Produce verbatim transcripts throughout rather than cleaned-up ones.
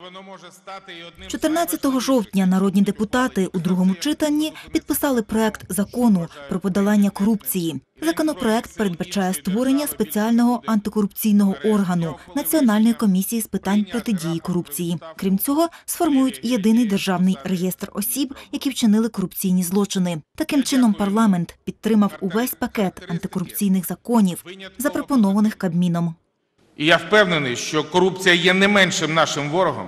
чотирнадцятого жовтня народні депутати у другому читанні підписали проект закону про подолання корупції. Законопроект передбачає створення спеціального антикорупційного органу – Національної комісії з питань протидії корупції. Крім цього, сформують єдиний державний реєстр осіб, які вчинили корупційні злочини. Таким чином, парламент підтримав увесь пакет антикорупційних законів, запропонованих Кабміном. І я впевнений, що корупція є не меншим нашим ворогом,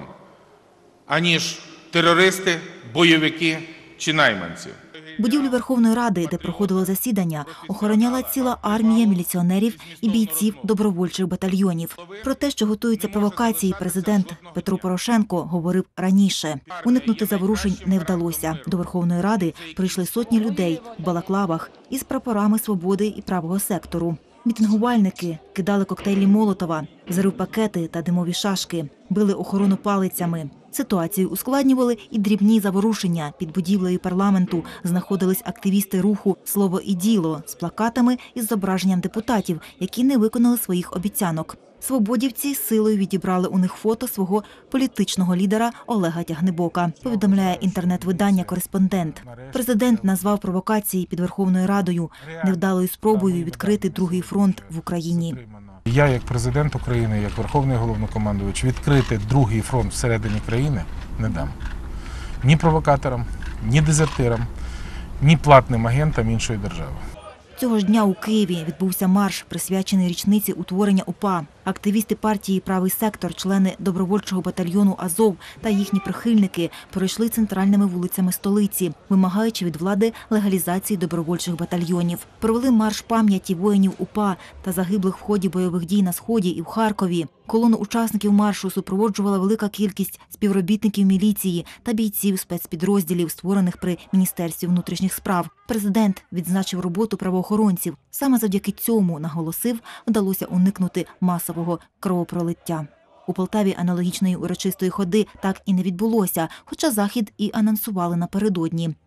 аніж терористи, бойовики чи найманці. Будівлю Верховної Ради, де проходило засідання, охороняла ціла армія міліціонерів і бійців добровольчих батальйонів. Про те, що готуються провокації, президент Петро Порошенко говорив раніше. Уникнути заворушень не вдалося. До Верховної Ради прийшли сотні людей в балаклавах із прапорами свободи і правого сектору. Мітингувальники кидали коктейлі Молотова, взривпакети та димові шашки, били охорону палицями. Ситуацію ускладнювали і дрібні заворушення. Під будівлею парламенту знаходились активісти руху «Слово і діло» з плакатами із зображенням депутатів, які не виконали своїх обіцянок. Свободівці силою відібрали у них фото свого політичного лідера Олега Тягнебока, повідомляє інтернет-видання «Кореспондент». Президент назвав провокації під Верховною Радою невдалою спробою відкрити другий фронт в Україні. Я, як президент України, як Верховний Головнокомандувач, відкрити другий фронт всередині країни не дам. Ні провокаторам, ні дезертирам, ні платним агентам іншої держави. Цього ж дня у Києві відбувся марш, присвячений річниці утворення УПА. Активісти партії «Правий сектор», члени добровольчого батальйону «Азов» та їхні прихильники пройшли центральними вулицями столиці, вимагаючи від влади легалізації добровольчих батальйонів. Провели марш пам'яті воїнів УПА та загиблих в ході бойових дій на Сході і в Харкові. Колону учасників маршу супроводжувала велика кількість співробітників міліції та бійців спецпідрозділів, створених при Міністерстві внутрішніх справ. Президент відзначив роботу правоохоронців. Саме завдяки цьому, наголосив, вдалося уникнути масового кровопролиття. У Полтаві аналогічної урочистої ходи так і не відбулося, хоча захід і анонсували напередодні.